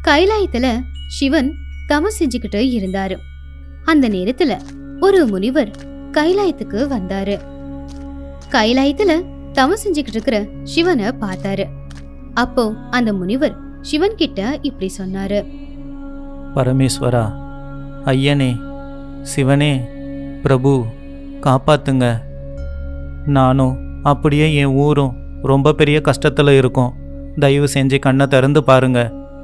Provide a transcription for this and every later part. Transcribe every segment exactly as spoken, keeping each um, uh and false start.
கைலாயத்துல சிவன் தவம் செஞ்சுக்கிட்டு இருந்தாரு. அந்த நேரத்துல ஒரு முனிவர் கைலாயத்துக்கு வந்தாரு. கைலாயத்துல தவம் செஞ்சுக்கிட்டு இருக்கிற சிவனை பார்த்தாரு. அப்போ அந்த முனிவர் சிவன் கிட்ட இப்படி சொன்னாரு. பரமேஸ்வரா, ஐயனே, சிவனே, பிரபு, காப்பாத்துங்க. நானும் அப்படியே என் ஊரும் ரொம்ப பெரிய கஷ்டத்துல இருக்கோம். தயவு செஞ்சு கண்ணை திறந்து பாருங்க.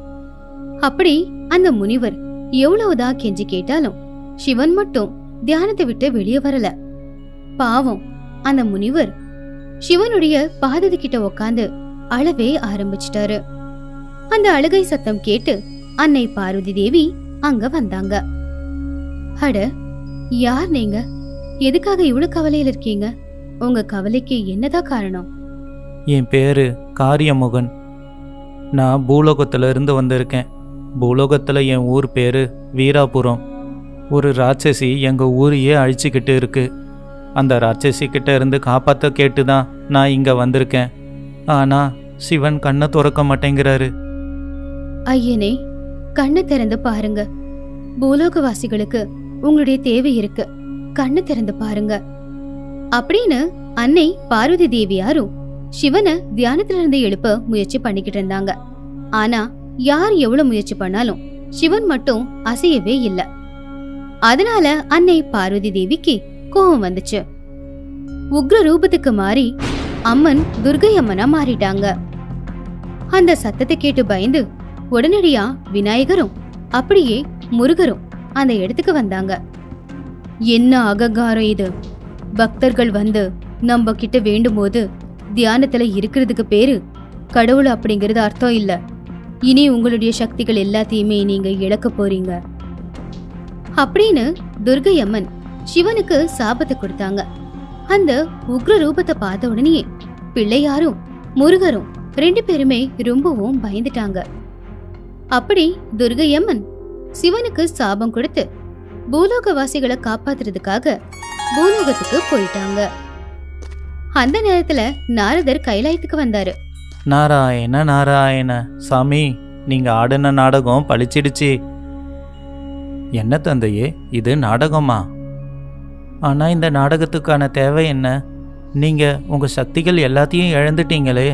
அப்படி அந்த முனிவர் எவ்வளவுதான் கெஞ்சி கேட்டாலும் சிவன் மட்டும் தியானத்தை விட்டு வெளியே வரல. பாவம், அந்த முனிவர் சிவனுடைய பாதத்து கிட்ட உக்காந்து அழவே ஆரம்பிச்சிட்டாரு. அந்த அழுகை சத்தம் கேட்டு அன்னை பார்வதி தேவி அங்க வந்தாங்க. அட, யார் நீங்க? எதுக்காக இவ்வளவு கவலையில இருக்கீங்க? உங்க கவலைக்கு என்னதான் காரணம்? என் பேரு காரியமுகன். நான் பூலோகத்துல இருந்து வந்திருக்கேன். பூலோகத்துல என் ஊர் பேரு வீராபுரம். ஒரு ராட்சசி எங்க ஊரையே அழிச்சுக்கிட்டு இருக்கு. அந்த ராட்சசி கிட்ட இருந்து காப்பாத்த கேட்டுதான் நான் இங்க வந்திருக்கேன். ஆனா சிவன் கண்ணை துறக்க மாட்டேங்கிறாரு. ஐயனே, கண்ணை திறந்து பாருங்க. பூலோகவாசிகளுக்கு உங்களுடைய தேவை இருக்கு. கண்ணை திறந்து பாருங்க அப்படின்னு அன்னை பார்வதி தேவியாரும் சிவனை தியானத்துல இருந்து எழுப்ப முயற்சி பண்ணிக்கிட்டு இருந்தாங்க. ஆனா யார் எவ்வளவு முயற்சி பண்ணாலும் சிவன் மட்டும் அசையவே இல்லை. அதனால அன்னை பார்வதி தேவிக்கு கோபம் வந்துச்சு. உக்ர ரூபத்துக்கு மாறி அம்மன் துர்கை அம்மனா மாறிட்டாங்க. அந்த சத்தத்தை கேட்டு பயந்து உடனடியா விநாயகரும் அப்படியே முருகரும் அந்த இடத்துக்கு வந்தாங்க. என்ன அகங்காரம் இது! பக்தர்கள் வந்து நம்ம கிட்ட வேண்டும் போது தியானத்துல இருக்கிறதுக்கு பேரு கடவுள் அப்படிங்கிறது அர்த்தம் இல்ல. இனி உங்களுடைய சக்திகள் எல்லாத்தையுமே நீங்க இழக்க போறீங்க அப்படின்னு துர்கை அம்மன் சிவனுக்கு சாபத்தை கொடுத்தாங்க. அந்த உக்ர ரூபத்தை பார்த்த உடனே பிள்ளையாரும் முருகரும் ரெண்டு பேருமே ரொம்பவும் பயந்துட்டாங்க. அப்படி துர்கை அம்மன் சிவனுக்கு சாபம் கொடுத்து பூலோகவாசிகளை காப்பாத்துறதுக்காக பூலோகத்துக்கு போயிட்டாங்க. அந்த நேரத்துல நாரதர் கைலாயத்துக்கு வந்தாரு. நாராயண நாராயண, சாமி, நீங்க ஆடின நாடகம் பழிச்சிடுச்சு. என்ன தந்தையே, இது நாடகமா? ஆனா இந்த நாடகத்துக்கான தேவை என்ன? நீங்க உங்க சக்திகள் எல்லாத்தையும் இழந்துட்டீங்களே.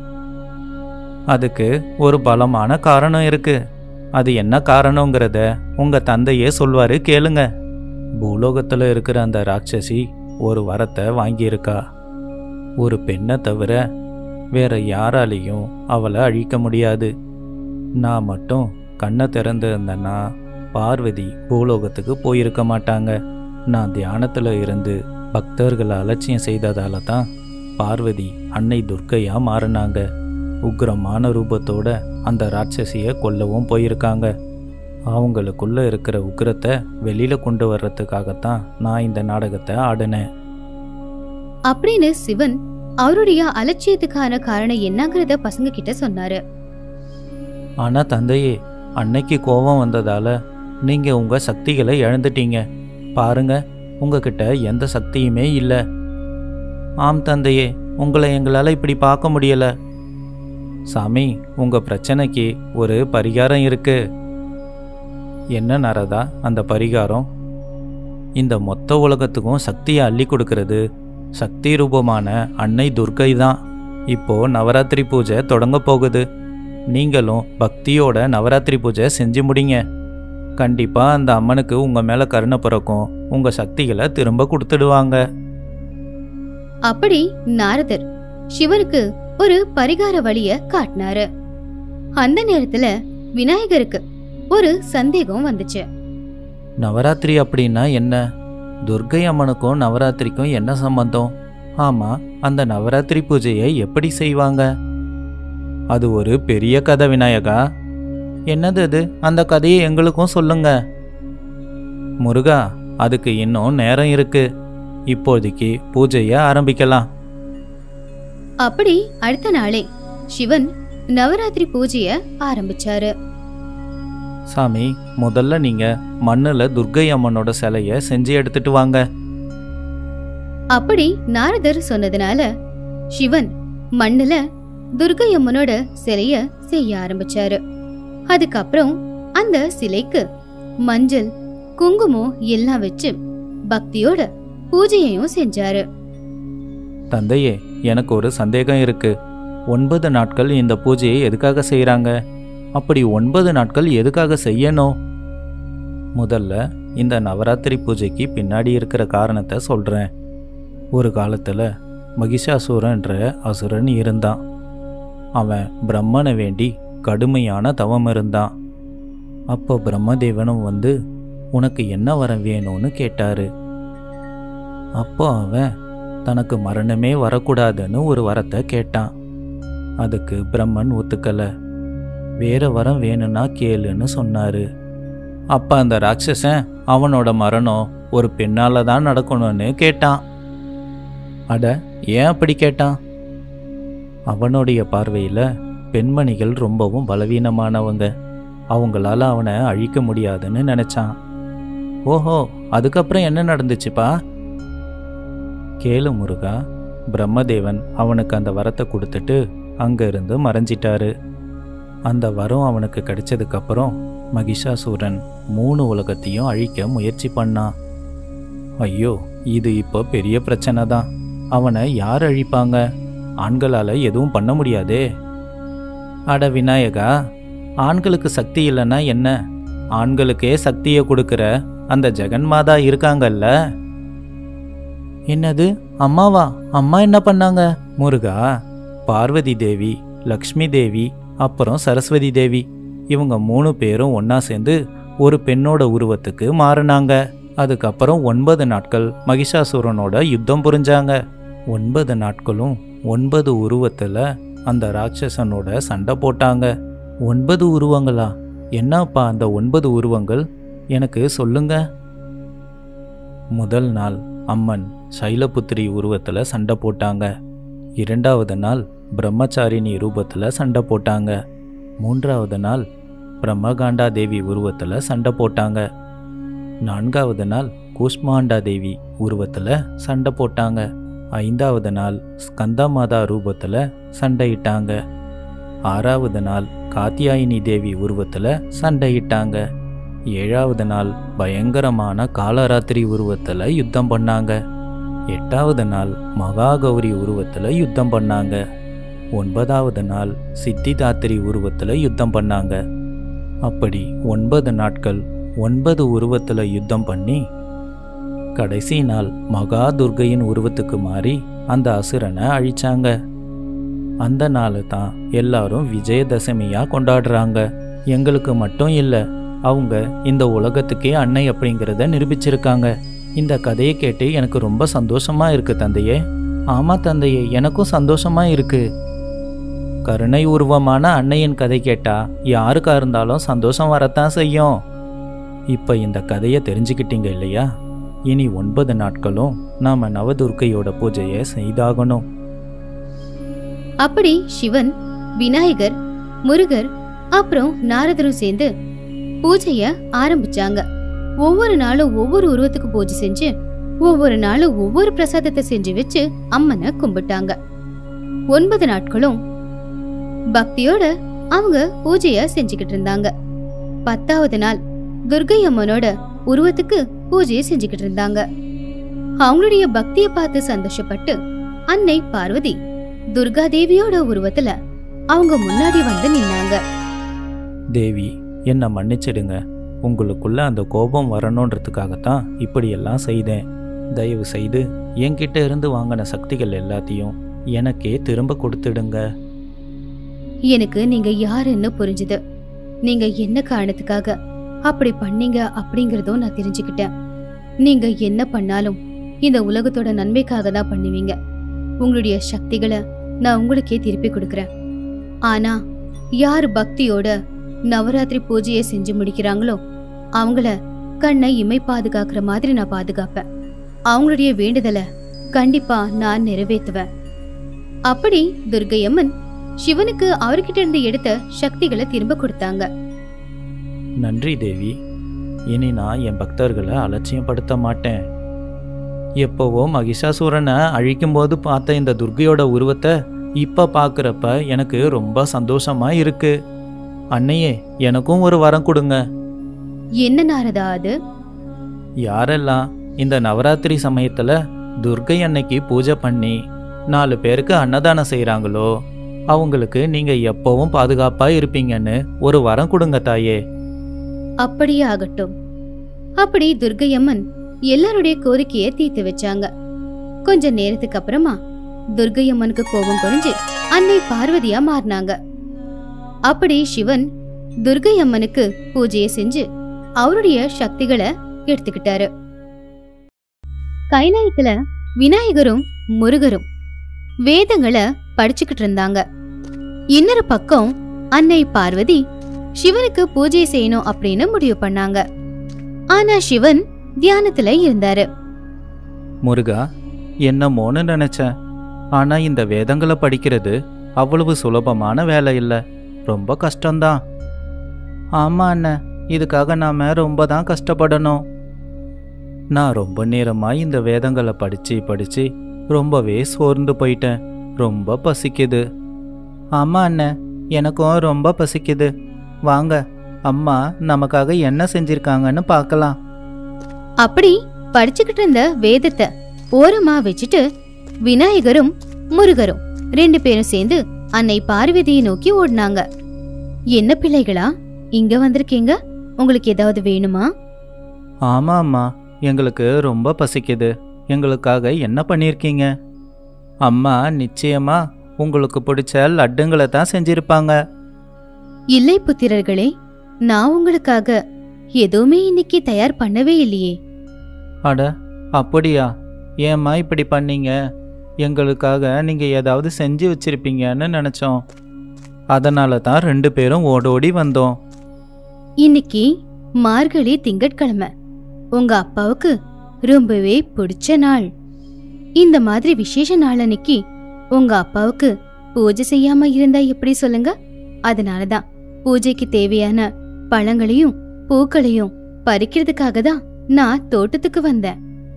அதுக்கு ஒரு பலமான காரணம் இருக்கு. அது என்ன காரணங்கிறத உங்க தந்தையே சொல்வாரு, கேளுங்க. பூலோகத்துல இருக்கிற அந்த ராட்சசி ஒரு வரத்தை வாங்கியிருக்கா. ஒரு பெண்ணை தவிர வேற யாராலையும் அவளை அழிக்க முடியாது. நான் மட்டும் கண்ணை திறந்து இருந்தேன்னா பார்வதி பூலோகத்துக்கு போயிருக்க மாட்டாங்க. நான் தியானத்துல இருந்து பக்தர்களை அலட்சியம் செய்ததால தான் பார்வதி அன்னை துர்க்கையா மாறினாங்க. உக்ரமான ரூபத்தோட அந்த ராட்சசியை கொல்லவும் போயிருக்காங்க. அவங்களுக்குள்ள இருக்கிற உக்ரத்தை வெளியில கொண்டு வர்றதுக்காகத்தான் நான் இந்த நாடகத்தை ஆடினேன் அப்படின்னு சிவன் அவருடைய அலட்சியத்துக்கான காரணம் என்னங்கிறத பசங்க கிட்ட சொன்னாரு. ஆனா தந்தையே, அன்னைக்கு கோபம் வந்ததால நீங்க உங்க சக்திகளை இழந்துட்டீங்க. பாருங்க, உங்ககிட்ட எந்த சக்தியுமே இல்லை. ஆம் தந்தையே, உங்களை எங்களால இப்படி பார்க்க முடியல. சாமி, உங்க பிரச்சனைக்கு ஒரு பரிகாரம் இருக்கு. என்ன நாரதா அந்த பரிகாரம்? இந்த மொத்த உலகத்துக்கும் சக்தியை அள்ளி கொடுக்கறது சக்தி ரூபமான அன்னை துர்கை தான். இப்போ நவராத்திரி பூஜை தொடங்க போகுது. நீங்களும் பக்தியோட நவராத்திரி பூஜை செஞ்சு முடிங்க. கண்டிப்பா அந்த அம்மனுக்கு உங்க மேல கருணை பிறக்கும். உங்க சக்திகளை திரும்ப கொடுத்துடுவாங்க. அப்படி நாரதர் சிவனுக்கு ஒரு பரிகார வழிய காட்டினாரு. அந்த நேரத்துல விநாயகருக்கு ஒரு சந்தேகம் வந்துச்சு. நவராத்திரி அப்படின்னா என்ன? துர்கை அம்மனுக்கும் நவராத்திரிக்கும் என்ன சம்பந்தம்? ஆமா, அந்த நவராத்திரி பூஜையை எப்படி செய்வாங்க? அது ஒரு பெரிய கதை விநாயகா. என்னது அது? அந்த கதையை எங்களுக்கும் சொல்லுங்க. முருகா, அதுக்கு இன்னும் நேரம் இருக்கு. இப்போதைக்கு பூஜையை ஆரம்பிக்கலாம். அப்படி அடுத்த நாளே சிவன் நவராத்திரி பூஜைய ஆரம்பிச்சாரு. சாமி, முதல்ல நீங்க மண்ணுல துர்கை அம்மனோட சிலைய செஞ்சு எடுத்துட்டு வாங்க. அப்படி நாரதர் சொன்னதுனால சிவன் மண்ணுல துர்கை அம்மனோட சிலைய செய்ய ஆரம்பிச்சாரு. அதுக்கப்புறம் அந்த சிலைக்கு மஞ்சள் குங்குமம் எல்லாம் வச்சு பக்தியோட பூஜையையும் செஞ்சாரு. தந்தையே, எனக்கு ஒரு சந்தேகம் இருக்கு. ஒன்பது நாட்கள் இந்த பூஜையை எதுக்காக செய்கிறாங்க? அப்படி ஒன்பது நாட்கள் எதுக்காக செய்யணும்? முதல்ல இந்த நவராத்திரி பூஜைக்கு பின்னாடி இருக்கிற காரணத்தை சொல்கிறேன். ஒரு காலத்தில் மகிஷாசுரன்ற அசுரன் இருந்தான். அவன் பிரம்மனை வேண்டி கடுமையான தவம் இருந்தான். அப்போ பிரம்மதேவனும் வந்து உனக்கு என்ன வரம் வேணும்னு கேட்டாரு. அப்போ அவன் தனக்கு மரணமே வரக்கூடாதுன்னு ஒரு வரத்தை கேட்டான். அதுக்கு பிரம்மன் ஒத்துக்கலை. வேற வரம் வேணும்னா கேளுன்னு சொன்னாரு. அப்போ அந்த ராட்சசன் அவனோட மரணம் ஒரு பெண்ணால தான் நடக்கணும்னு கேட்டான். அட, ஏன் அப்படி கேட்டான்? அவனுடைய பார்வையில் பெண்மணிகள் ரொம்பவும் பலவீனமானவங்க, அவங்களால அவனை அழிக்க முடியாதுன்னு நினைச்சான். ஓஹோ, அதுக்கப்புறம் என்ன நடந்துச்சுப்பா? கேளு முருகா. பிரம்மதேவன் அவனுக்கு அந்த வரத்தை கொடுத்துட்டு அங்கிருந்து மறைஞ்சிட்டாரு. அந்த வரம் அவனுக்கு கிடைச்சதுக்கப்புறம் மகிஷாசூரன் மூணு உலகத்தையும் அழிக்க முயற்சி பண்ணான். ஐயோ, இது இப்போ பெரிய பிரச்சனை தான். அவனை யார் அழிப்பாங்க? ஆண்களால் எதுவும் பண்ண முடியாதே. அட விநாயகா, ஆண்களுக்கு சக்தி இல்லைன்னா என்ன? ஆண்களுக்கே சக்தியை கொடுக்குற அந்த ஜெகன்மாதா இருக்காங்கல்ல. என்னது, அம்மாவா? அம்மா என்ன பண்ணாங்க? முருகா, பார்வதி தேவி, லக்ஷ்மி தேவி, அப்புறம் சரஸ்வதி தேவி, இவங்க மூணு பேரும் ஒன்னா சேர்ந்து ஒரு பெண்ணோட உருவத்துக்கு மாறினாங்க. அதுக்கப்புறம் ஒன்பது நாட்கள் மகிஷாசுரனோட யுத்தம் புரிஞ்சாங்க. ஒன்பது நாட்களும் ஒன்பது உருவத்துல அந்த ராட்சசனோட சண்டை போட்டாங்க. ஒன்பது உருவங்களா? என்னப்பா அந்த ஒன்பது உருவங்கள்? எனக்கு சொல்லுங்க. முதல் நாள் அம்மன் சைலபுத்திரி உருவத்துல சண்டை போட்டாங்க. இரண்டாவது நாள் பிரம்மச்சாரிணி ரூபத்துல சண்டை போட்டாங்க. மூன்றாவது நாள் பிரம்மகாண்டா தேவி உருவத்துல சண்டை போட்டாங்க. நான்காவது நாள் கூஷ்மாண்டா தேவி உருவத்துல சண்டை போட்டாங்க. ஐந்தாவது நாள் ஸ்கந்தமாதா ரூபத்துல சண்டையிட்டாங்க. ஆறாவது நாள் காத்தியாயினி தேவி உருவத்துல சண்டையிட்டாங்க. ஏழாவது நாள் பயங்கரமான காலராத்திரி உருவத்துல யுத்தம் பண்ணாங்க. எட்டாவது நாள் மகாகௌரி உருவத்துல யுத்தம் பண்ணாங்க. ஒன்பதாவது நாள் சித்திதாத்திரி உருவத்துல யுத்தம் பண்ணாங்க. அப்படி ஒன்பது நாட்கள் ஒன்பது உருவத்துல யுத்தம் பண்ணி கடைசி நாள் மகா துர்கையின் உருவத்துக்கு மாறி அந்த அசுரனை அழிச்சாங்க. அந்த நாள் தான் எல்லாரும் விஜயதசமியா கொண்டாடுறாங்க. எங்களுக்கு மட்டும் இல்லை, அவங்க இந்த உலகத்துக்கே அன்னை அப்படிங்கிறத நிரூபிச்சிருக்காங்க. இந்த கதையை கேட்டு எனக்கு ரொம்ப சந்தோஷமா இருக்கு தந்தையே. ஆமா தந்தையே, எனக்கும் சந்தோஷமா இருக்கு. கருணை உருவமான அன்னையின் கதை கேட்டா யாருக்கா இருந்தாலும் சந்தோஷம் வரத்தான் செய்யும். இப்ப இந்த கதையை தெரிஞ்சுக்கிட்டீங்க இல்லையா? இனி ஒன்பது நாட்களும் நாம நவதுர்க்கையோட பூஜையை செய்தாகணும். அப்படி சிவன், விநாயகர், முருகர் அப்புறம் நாரதரும் சேர்ந்து பூஜைய ஆரம்பிச்சாங்க. ஒவ்வொரு நாளும் ஒவ்வொரு உருவத்துக்கு பூஜை செஞ்சு ஒவ்வொரு நாளும் ஒவ்வொரு பிரசாதத்தை செஞ்சு வச்சு அம்மனை கும்பிட்டாங்க. ஒன்பது நாட்களும் பக்தியோட அவங்க பூஜைய செஞ்சுக்கிட்டு இருந்தாங்க. பத்தாவது நாள் துர்கை அம்மனோட உருவத்துக்கு பூஜையை செஞ்சுக்கிட்டு இருந்தாங்க. அவங்களுடைய பக்தியை பார்த்து சந்தோஷப்பட்டு அன்னை பார்வதி துர்கா தேவியோட உருவத்துல அவங்க முன்னாடி வந்து நின்னாங்க. தேவி, என்ன மன்னிச்சிடுங்க. உங்களுக்குள்ள அந்த கோபம் வரணுன்றதுக்காகத்தான் இப்படியெல்லாம் செய்தேன். தயவு செய்து என்கிட்ட இருந்து வாங்கின சக்திகள் எல்லாத்தையும் எனக்கே திரும்ப கொடுத்துடுங்க. எனக்கு நீங்க யாருன்னு புரிஞ்சுது. நீங்க என்ன காரணத்துக்காக அப்படி பண்ணீங்க அப்படிங்கறதும் நான் தெரிஞ்சுக்கிட்டேன். நீங்க என்ன பண்ணாலும் இந்த உலகத்தோட நன்மைக்காக தான் பண்ணுவீங்க. உங்களுடைய சக்திகளை நான் உங்களுக்கே திருப்பி கொடுக்கறேன். ஆனா யார் பக்தியோட நவராத்திரி பூஜையை செஞ்சு முடிக்கிறாங்களோ அவங்கள கண்ணை இமை பாதுகாக்கிற மாதிரி நான் பாதுகாப்பேன். அவங்களுடைய வேண்டுதலை கண்டிப்பா நான் நிறைவேற்றுவேன். அப்படி துர்கையம்மன் சிவனுக்கு அவர்கிட்ட இருந்து எடுத்த சக்திகளை திரும்ப கொடுத்தாங்க. நன்றி தேவி. இனி நான் என் பக்தர்களை அலட்சியப்படுத்த மாட்டேன். எப்போவோ மகிஷாசூரனை அழிக்கும் போது பார்த்த இந்த துர்கையோட உருவத்தை இப்ப பாக்குறப்ப எனக்கு ரொம்ப சந்தோஷமா இருக்கு. அன்னையே, எனக்கும் ஒரு வரம் கொடுங்க. என்ன நாரதா அது? யாரெல்லாம் இந்த நவராத்திரி சமயத்துல துர்க்கை அன்னைக்கு பூஜை பண்ணி நாலு பேருக்கு அன்னதானம் செய்றாங்களோ அவங்களுக்கு நீங்க எப்பவும் பாதுகாப்பா இருப்பீங்கன்னு ஒரு வரம் கொடுங்க தாயே. அப்படியே ஆகட்டும். அப்படி துர்க்கையம்மன் எல்லாருடைய கோரிக்கையை தீர்த்து வச்சாங்க. கொஞ்ச நேரத்துக்கு அப்புறமா துர்க்கையம்மனுக்கு கோபம் குறைஞ்சு அன்னை பார்வதியா மாறினாங்க. அப்படி சிவன் துர்க்கையம்மனுக்கு பூஜையை செஞ்சு அவருடைய சக்திகளை எடுத்துக்கிட்டாரு. கைலாயத்துல விநாயகரும் முருகரும் வேதங்களை படிச்சுக்கிட்டு இருந்தாங்க. இன்னொரு பக்கம் அன்னை பார்வதி சிவனுக்கு பூஜை செய்யணும் அப்படின்னு முடிவு பண்ணாங்க. ஆனா சிவன் தியானத்துல இருந்தாரு. முருகா, என்னமோன்னு நினைச்சேன். ஆனா இந்த வேதங்களை படிக்கிறது அவ்வளவு சுலபமான வேலை இல்லை, ரொம்ப கஷ்டம்தான். ஆமா அண்ணன், இதுக்காக நாம ரொம்ப தான் கஷ்டப்படணும். நான் ரொம்ப நேரமா இந்த வேதங்களை படிச்சு படிச்சு ரொம்பவே சோர்ந்து போயிட்டேன். ரொம்ப பசிக்குது. ஆமா அண்ணன், எனக்கும் ரொம்ப பசிக்குது. வாங்க, அம்மா நமக்காக என்ன செஞ்சிருக்காங்கன்னு பார்க்கலாம். அப்படி படிச்சுக்கிட்டு இருந்த வேதத்தை ஓரமா வச்சுட்டு விநாயகரும் முருகரும் ரெண்டு பேரும் சேர்ந்து அன்னை பார்வதியை நோக்கி ஓடினாங்க. என்ன பிள்ளைகளா, இங்க வந்திருக்கீங்க? உங்களுக்கு ஏதாவது வேணுமா? ஆமா அம்மா, எங்களுக்கு ரொம்ப பசிக்குது. எங்களுக்காக என்ன பண்ணிருக்கீங்க? அம்மா நிச்சயமா உங்களுக்கு பிடிச்ச லட்டுங்களை தான் செஞ்சிருப்பாங்க. இல்லை புத்திரர்களே, நான் உங்களுக்காக எதுவுமே இன்னைக்கு தயார் பண்ணவே இல்லையே. அட அப்படியா? ஏம்மா இப்படி பண்ணீங்க? எங்களுக்காக நீங்க ஏதாவது செஞ்சு வச்சிருப்பீங்கன்னு நினைச்சோம். அதனால தான் ரெண்டு பேரும் ஓடோடி வந்தோம். இன்னைக்கு மார்கழி திங்கட்கிழமை, உங்க அப்பாவுக்கு ரொம்பவே பிடிச்ச நாள். இந்த மாதிரி விசேஷ நாள் அன்னைக்கு உங்க அப்பாவுக்கு பூஜை செய்யாம இருந்தா எப்படி சொல்லுங்க? அதனாலதான் பூஜைக்கு தேவையான பழங்களையும் பூக்களையும் பறிக்கிறதுக்காக தான் நான் தோட்டத்துக்கு வந்தேன்.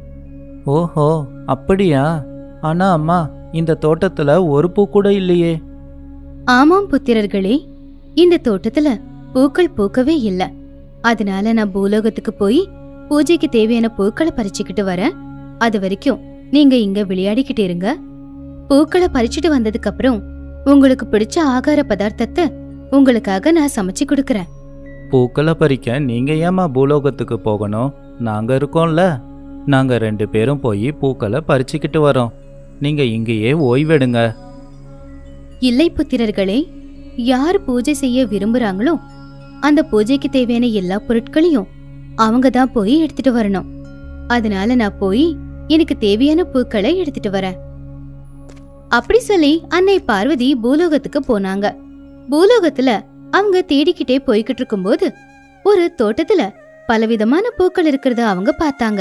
ஓஹோ, அப்படியா? ஆனா அம்மா, இந்த தோட்டத்துல ஒரு பூ கூட இல்லையே. ஆமாம் புத்திரர்களே, இந்த தோட்டத்துல பூக்கள் பூக்கவே இல்ல. அதனால நான் பூலோகத்துக்கு போய் பூஜைக்கு தேவையான பூக்களை பறிச்சுக்கிட்டு வரேன். அது வரைக்கும் நீங்க இங்க விளையாடிக்கிட்டு இருங்க. பூக்களை பறிச்சுட்டு வந்ததுக்கு அப்புறம் உங்களுக்கு பிடிச்ச ஆகார பதார்த்தத்தை உங்களுக்காக நான் சமைச்சு கொடுக்கறேன். பூக்களை பறிக்க நீங்க ஏமா பூலோகத்துக்கு போகணும்? நாங்க இருக்கோம்ல. நாங்க ரெண்டு பேரும் போய் பூக்களை பறிச்சுக்கிட்டு வரோம். நீங்க இங்கேயே ஓய்வெடுங்க. இல்லை புத்திரர்களே, யார் பூஜை செய்ய விரும்புறாங்களோ அந்த பூஜைக்கு தேவையான எல்லா பொருட்களையும் அவங்க தான் போய் எடுத்துட்டு வரணும். அதனால நான் போய் எனக்கு தேவையான பூக்களை எடுத்துட்டு வரேன். அப்படி சொல்லி அன்னை பார்வதி பூலோகத்துக்கு போனாங்க. பூலோகத்துல அவங்க தேடிக்கிட்டே போய்கிட்டு இருக்கும்போது ஒரு தோட்டத்துல பலவிதமான பூக்கள் இருக்கிறத அவங்க பார்த்தாங்க.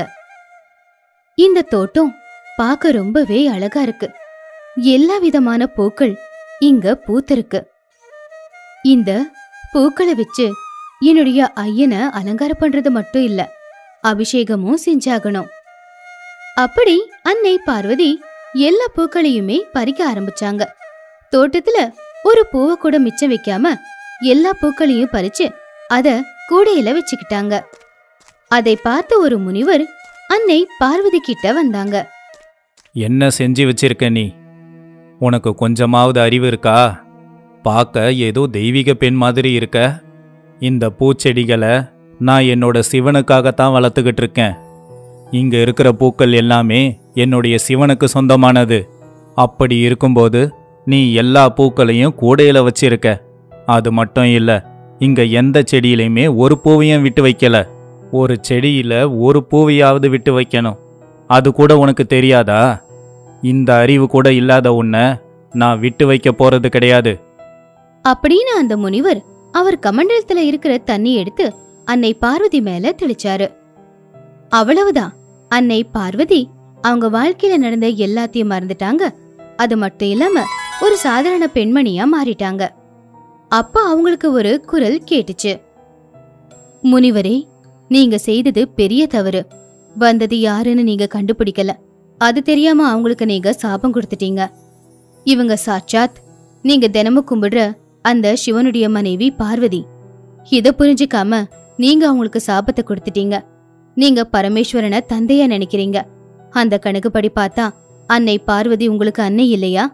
இந்த தோட்டம் பார்க்க ரொம்பவே அழகா இருக்கு. எல்லா விதமான பூக்கள் இங்க பூத்திருக்கு. இந்த பூக்களை வச்சு என்னுடைய ஐயனை அலங்காரம் பண்றது மட்டும் இல்ல, அபிஷேகமும் செஞ்சாகணும். அப்படி அன்னை பார்வதி எல்லா பூக்களையுமே பறிக்க ஆரம்பிச்சாங்க. தோட்டத்துல ஒரு பூவை கூட மிச்சம் வைக்காம எல்லா பூக்களையும் பறிச்சு அத கூடையில வச்சுக்கிட்டாங்க. அதை பார்த்த ஒரு முனிவர் அன்னை பார்வதி கிட்ட வந்தாங்க. என்ன செஞ்சு வச்சிருக்க நீ? உனக்கு கொஞ்சமாவது அறிவு இருக்கா? பார்க்க ஏதோ தெய்வீக பெண் மாதிரி இருக்க. இந்த பூச்செடிகளை நான் என்னோட சிவனுக்காகத்தான் வளர்த்துக்கிட்டு இருக்கேன். இங்க இருக்கிற பூக்கள் எல்லாமே என்னுடைய சிவனுக்கு சொந்தமானது. அப்படி இருக்கும்போது நீ எல்லா பூக்களையும் கூடையில வச்சிருக்க. அது மட்டும் இல்ல, இங்க எந்த செடியிலையுமே ஒரு பூவையும் விட்டு வைக்கல. ஒரு செடியில ஒரு பூவையாவது விட்டு வைக்கணும். அது கூட உனக்கு தெரியாதா? இந்த அறிவு கூட இல்லாத உன்னை நான் விட்டு வைக்க போறது கிடையாது. அப்படின்னு அந்த முனிவர் அவர் கமண்டலத்துல இருக்கிற தண்ணி எடுத்து அன்னை பார்வதி மேல தெளிச்சாரு. அவ்வளவுதான், அன்னை பார்வதி அவங்க வாழ்க்கையில நடந்த எல்லாத்தையும் மறந்துட்டாங்க. அது மட்டும் இல்லாம ஒரு சாதாரண பெண்மணியா மாறிட்டாங்க. அப்ப அவங்களுக்கு ஒரு குரல் கேட்டுச்சு. முனிவரே, நீங்க செய்தது பெரிய தவறு. வந்தது யாருன்னு நீங்க கண்டுபிடிக்கல. அது தெரியாம அவங்களுக்கு நீங்க சாபம் கொடுத்துட்டீங்க. இவங்க சாட்சாத் நீங்க தினமும் கும்பிடுற அந்த சிவனுடைய மனைவி பார்வதி. இத புரிஞ்சுக்காம நீங்க அவங்களுக்கு சாபத்தை கொடுத்துட்டீங்க. நீங்க பரமேஸ்வரனை தந்தையா நினைக்கிறீங்க. அந்த கணக்குப்படி பார்த்தா அன்னை பார்வதி உங்களுக்கு அன்னை இல்லையா?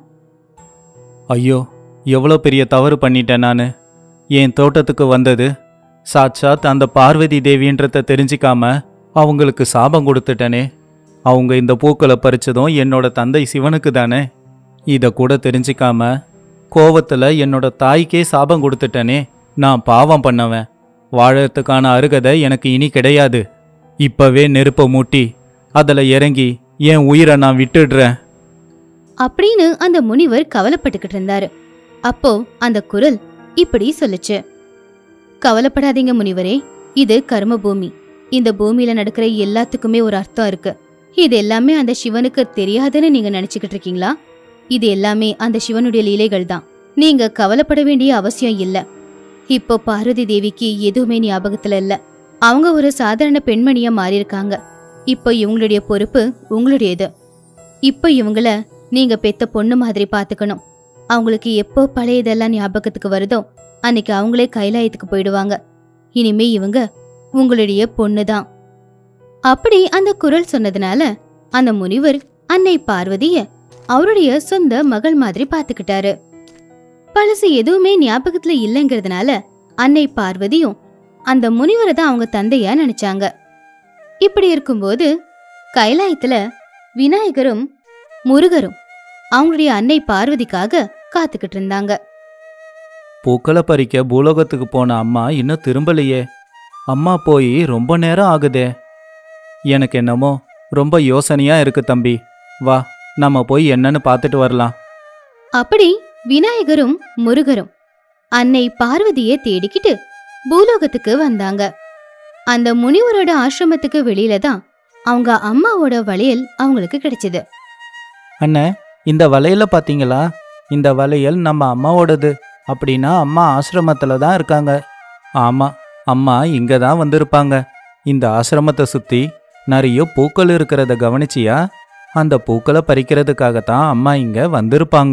ஐயோ, எவ்வளோ பெரிய தவறு பண்ணிட்டேன் நான். என் தோட்டத்துக்கு வந்தது சாட்சாத் அந்த பார்வதி தேவின்றத தெரிஞ்சிக்காம அவங்களுக்கு சாபம் கொடுத்துட்டனே. அவங்க இந்த பூக்களை பறிச்சதும் என்னோட தந்தை சிவனுக்கு தானே. இதை கூட தெரிஞ்சிக்காம கோவத்தில் என்னோட தாய்க்கே சாபம் கொடுத்துட்டனே. நான் பாவம் பண்ணவன். வாழறதுக்கான அருகதை எனக்கு இனி கிடையாது. இப்பவே நெருப்பை மூட்டி அதில் இறங்கி என் உயிரை நான் விட்டுடுறேன் அப்படின்னு அந்த முனிவர் கவலைப்பட்டுக்கிட்டு இருந்தாரு. அப்போ அந்த குரல் இப்படி சொல்லுச்சு. கவலைப்படாதீங்க முனிவரே, இது கர்ம பூமி. இந்த பூமியில நடக்கிற எல்லாத்துக்குமே ஒரு அர்த்தம் இருக்கு. இது எல்லாமே அந்த சிவனுக்கு தெரியாதுன்னு நீங்க நினைச்சுக்கிட்டு இருக்கீங்களா? இது எல்லாமே அந்த சிவனுடைய லீலைகள் தான். நீங்க கவலைப்பட வேண்டிய அவசியம் இல்ல. இப்போ பார்வதி தேவிக்கு எதுவுமே ஞாபகத்துல இல்ல. அவங்க ஒரு சாதாரண பெண்மணியா மாறியிருக்காங்க. இப்போ இவங்களுடைய பொறுப்பு உங்களுடையது. இப்போ இவங்கள நீங்க பெத்த பொண்ணு மாதிரி பாத்துக்கணும். அவங்களுக்கு எப்போ பழையதெல்லாம் ஞாபகத்துக்கு வருதோ அன்னைக்கு அவங்களே கைலாயத்துக்கு போயிடுவாங்க. இனிமே இவங்க உங்களுடைய பொண்ணுதான். அப்படி அந்த குரல் சொன்னதுனால அந்த முனிவர் அன்னை பார்வதிய அவருடைய சொந்த மகள் மாதிரி பாத்துக்கிட்டாரு. பழசு எதுவுமே ஞாபகத்துல இல்லைங்கிறதுனால அன்னை பார்வதியும் அந்த முனிவரை தான் அவங்க தந்தையா நினைச்சாங்க. இப்படி இருக்கும்போது கைலாயத்துல விநாயகரும் முருகரும் அவங்களுடைய அன்னை பார்வதிக்காக காத்துக்கிட்டு இருந்தாங்க. பூக்களை பறிக்க பூலோகத்துக்கு போன அம்மா இன்னும் திரும்பலையே. அம்மா போய் ரொம்ப நேரம் ஆகுதே. எனக்கு என்னமோ ரொம்ப யோசனையா இருக்கு தம்பி. வா, நம்ம போய் என்னன்னு பார்த்துட்டு வரலாம். அப்படி விநாயகரும் முருகரும் அன்னை பார்வதியை தேடிக்கிட்டு பூலோகத்துக்கு வந்தாங்க. அந்த முனிவரோட ஆசிரமத்துக்கு வெளியில தான் அவங்க அம்மாவோட வளையல் அவங்களுக்கு கிடைச்சது. அண்ணே, இந்த வளையல பாத்தீங்களா? இந்த வளையல் நம்ம அம்மாவோடது. அப்படின்னா அம்மா ஆசிரமத்துல தான் இருக்காங்க. ஆமா, அம்மா இங்க தான் வந்திருப்பாங்க. இந்த ஆசிரமத்தை சுத்தி நிறைய பூக்கள் இருக்கிறத கவனிச்சியா? அந்த பூக்களை பறிக்கிறதுக்காகத்தான் அம்மா இங்க வந்திருப்பாங்க.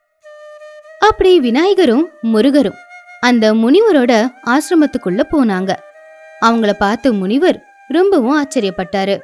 அப்படி விநாயகரும் முருகரும் அந்த முனிவரோட ஆசிரமத்துக்குள்ள போனாங்க. அவங்கள பார்த்து முனிவர் ரொம்பவும் ஆச்சரியப்பட்டாரு.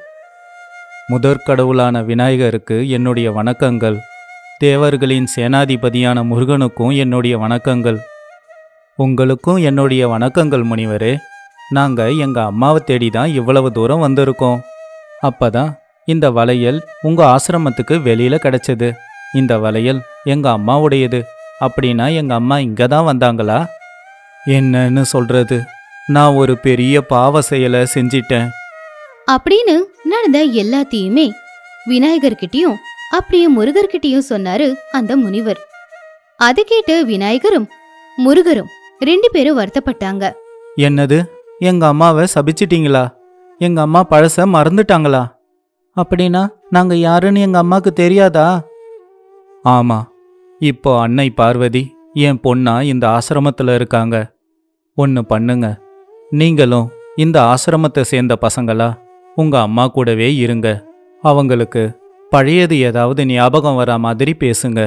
முதற் கடவுளான விநாயகருக்கு என்னுடைய வணக்கங்கள். தேவர்களின் சேனாதிபதியான முருகனுக்கும் என்னுடைய வணக்கங்கள். உங்களுக்கும் என்னுடைய வணக்கங்கள் முனிவரே. நாங்க எங்க அம்மாவை தேடி தான் இவ்வளவு தூரம் வந்திருக்கோம். அப்பதான் இந்த வளையல் உங்க ஆசிரமத்துக்கு வெளியில கிடைச்சது. இந்த வளையல் எங்க அம்மாவுடையது. அப்படின்னா எங்க அம்மா இங்க தான் வந்தாங்களா? என்னன்னு சொல்றது, நான் ஒரு பெரிய பாவ செயலை செஞ்சிட்டேன் அப்படின்னு நடந்த எல்லாத்தையுமே விநாயகர்கிட்டயும் அப்படியே முருகர்கிட்டயும் சொன்னாரு அந்த முனிவர். அதை கேட்டு விநாயகரும் முருகரும் ரெண்டு பேரும் வருத்தப்பட்டாங்க. என்னது, எங்க அம்மாவை சபிச்சிட்டீங்களா? எங்க அம்மா பழச மறந்துட்டாங்களா? அப்படின்னா நாங்க யாருன்னு எங்க அம்மாக்கு தெரியாதா? ஆமா, இப்போ அன்னை பார்வதி என் பொண்ணா இந்த ஆசிரமத்துல இருக்காங்க. ஒன்று பண்ணுங்க, நீங்களும் இந்த ஆசிரமத்தை சேர்ந்த பசங்களா உங்க அம்மா கூடவே இருங்க. அவங்களுக்கு பழையது ஏதாவது ஞாபகம் வரா மாதிரி பேசுங்க.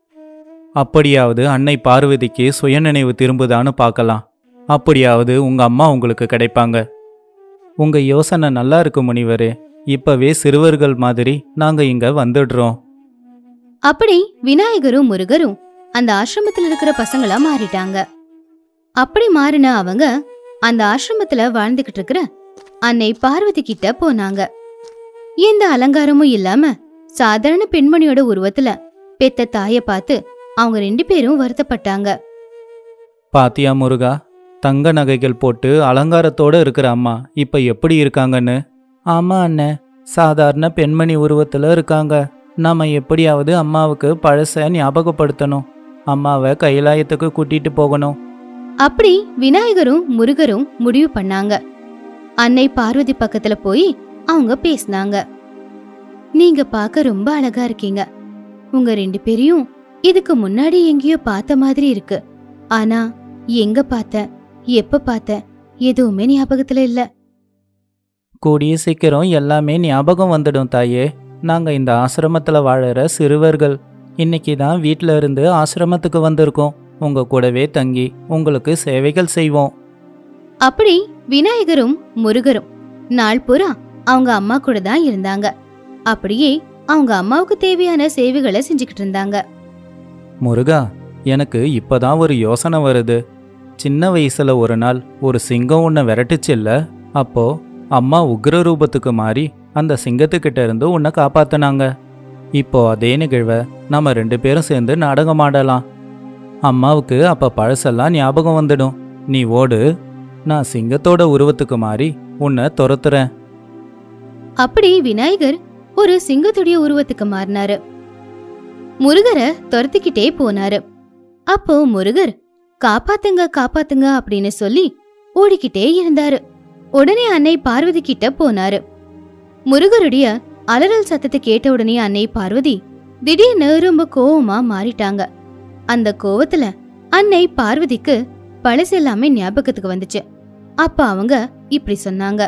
அப்படியாவது அன்னை பார்வதிக்கு சுயநினைவு திரும்புதான்னு பார்க்கலாம். அப்படியாவது உங்க அம்மா உங்களுக்கு கிடைப்பாங்க. உங்க யோசனை நல்லா இருக்கு முனிவரே. இப்பவே சிறுவர்கள் மாதிரி நாங்க இங்க வந்துடுறோம். அப்படி விநாயகரும் முருகரும் அந்த ஆசிரமத்துல இருக்கிற பசங்களா மாறிட்டாங்க. அப்படி மாறின அவங்க அந்த ஆசிரமத்துல வாழ்ந்துகிட்டு இருக்கிற அன்னை பார்வதி கிட்ட போனாங்க. எந்த அலங்காரமும் இல்லாம சாதாரண பெண்மணியோட உருவத்துல பெத்த தாய பார்த்து அவங்க ரெண்டு பேரும் வருத்தப்பட்டாங்க. பாத்தியா முருகா, தங்க நகைகள் போட்டு அலங்காரத்தோட இருக்கிற அம்மா இப்ப எப்படி இருக்காங்கன்னு. ஆமா அண்ணே, சாதாரண பெண்மணி உருவத்துல இருக்காங்க. நாம எப்படியாவது அம்மாவுக்கு பழச ஞாபகப்படுத்தணும். அம்மாவை கைலாயத்துக்கு கூட்டிட்டு போகணும். அப்படி விநாயகரும் முருகரும் முடிவு பண்ணாங்க. அன்னை பார்வதி பக்கத்துல போய் அவங்க பேசினாங்க. நீங்க பார்க்க ரொம்ப அழகா இருக்கீங்க. உங்க ரெண்டு பேரையும் இதுக்கு முன்னாடி எங்கேயோ பார்த்த மாதிரி இருக்கு. ஆனா எங்க பார்த்த, எப்ப பார்த்த, எதுவுமே ஞாபகத்துல இல்ல. கூடிய சீக்கிரம் எல்லாமே ஞாபகம் வந்துடும் தாயே. நாங்க இந்த ஆசிரமத்துல வாழற சிறுவர்கள். இன்னைக்கு தான் வீட்ல இருந்து ஆசிரமத்துக்கு வந்திருக்கோம். உங்க கூடவே தங்கி உங்களுக்கு சேவைகள் செய்வோம். அப்படி விநாயகரும் முருகரும் நாள் பூரா அவங்க அம்மா கூட தான் இருந்தாங்க. அப்படியே அவங்க அம்மாவுக்கு தேவையான சேவைகளை செஞ்சுக்கிட்டு இருந்தாங்க. முருகா, எனக்கு இப்பதான் ஒரு யோசனை வருது. சின்ன வயசுல ஒரு நாள் ஒரு சிங்கம் உன்னை விரட்டுச்சில்ல, அப்போ அம்மா உக்ர ரூபத்துக்கு மாறி அந்த சிங்கத்துக்கிட்ட இருந்து உன்னை காப்பாத்தினாங்க. இப்போ அதே நிகழ்வை நம்ம ரெண்டு பேரும் சேர்ந்து நாடகம் ஆடலாம். அம்மாவுக்கு அப்ப பழசெல்லாம் ஞாபகம் வந்துடும். நீ ஓடு, நான் சிங்கத்தோட உருவத்துக்கு மாறி உன்னை துரத்துறேன். அப்படி விநாயகர் ஒரு சிங்கத்துடைய உருவத்துக்கு மாறினாரு. முருகரை துரத்திக்கிட்டே போனாரு. அப்போ முருகர் காப்பாத்துங்க காப்பாத்துங்க அப்படின்னு சொல்லி ஓடிக்கிட்டே இருந்தாரு. உடனே அன்னை பார்வதி கிட்ட போனாரு. முருகருடைய அலறல் சத்தத்தை கேட்ட உடனே அன்னை பார்வதி திடீர்னு ரொம்ப கோவமா மாறிட்டாங்க. அந்த கோவத்துல அன்னை பார்வதிக்கு பழசெல்லாமே ஞாபகத்துக்கு வந்துச்சு. அப்ப அவங்க இப்படி சொன்னாங்க.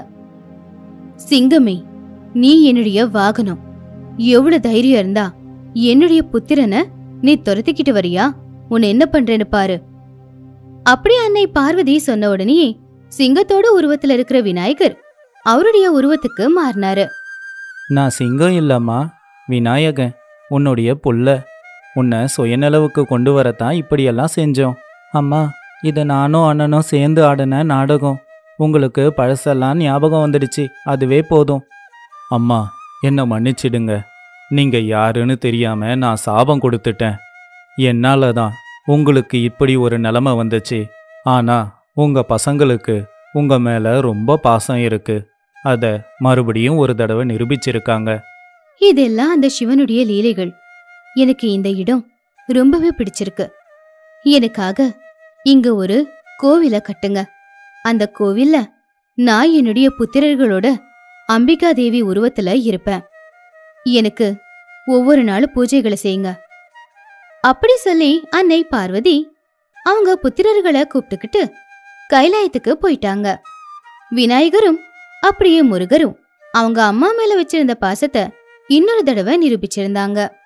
சிங்கமே, நீ என்னுடைய வாகனம். எவ்வளவு தைரியம் இருந்தா என்னுடைய புத்திரனை நீ துரத்திக்கிட்டு வரியா? உன்னை என்ன பண்றேன்னு பாரு. அப்படி அன்னை பார்வதி சொன்ன உடனே சிங்கத்தோட உருவத்துல இருக்கிற விநாயகர் அவருடைய உருவத்துக்கு மாறினாரு. நான் சிங்கம் இல்லம்மா, விநாயகன், உன்னுடைய புள்ள. உன்னை சுயநலவுக்கு கொண்டு வரத்தான் இப்படியெல்லாம் செஞ்சோம். அம்மா, இதை நானும் அண்ணனும் சேர்ந்து ஆடின நாடகம். உங்களுக்கு பழசெல்லாம் ஞாபகம் வந்துடுச்சு, அதுவே போதும். அம்மா, என்னை மன்னிச்சிடுங்க. நீங்க யாருன்னு தெரியாம நான் சாபம் கொடுத்துட்டேன். என்னால தான் உங்களுக்கு இப்படி ஒரு நிலைமை வந்துச்சு. ஆனா உங்க பசங்களுக்கு உங்க மேல ரொம்ப பாசம் இருக்கு. அத மறுபடியும் ஒரு தடவை நிரூபிச்சிருக்காங்க. இதெல்லாம் அந்த சிவனுடைய லீலைகள். எனக்கு இந்த இடம் ரொம்பவே பிடிச்சிருக்கு. எனக்காக இங்க ஒரு கோவில கட்டுங்க. அந்த கோவில்ல நான் என்னுடைய புத்திரர்களோட அம்பிகா தேவி உருவத்துல இருப்பேன். எனக்கு ஒவ்வொரு நாளும் பூஜைகளை செய்யுங்க. அப்படி சொல்லி அன்னை பார்வதி அவங்க புத்திரர்களை கூப்பிட்டுக்கிட்டு கைலாயத்துக்கு போயிட்டாங்க. விநாயகரும் அப்படியே முருகரும் அவங்க அம்மா மேல வச்சிருந்த பாசத்தை இன்னொரு தடவை நிரூபிச்சிருந்தாங்க.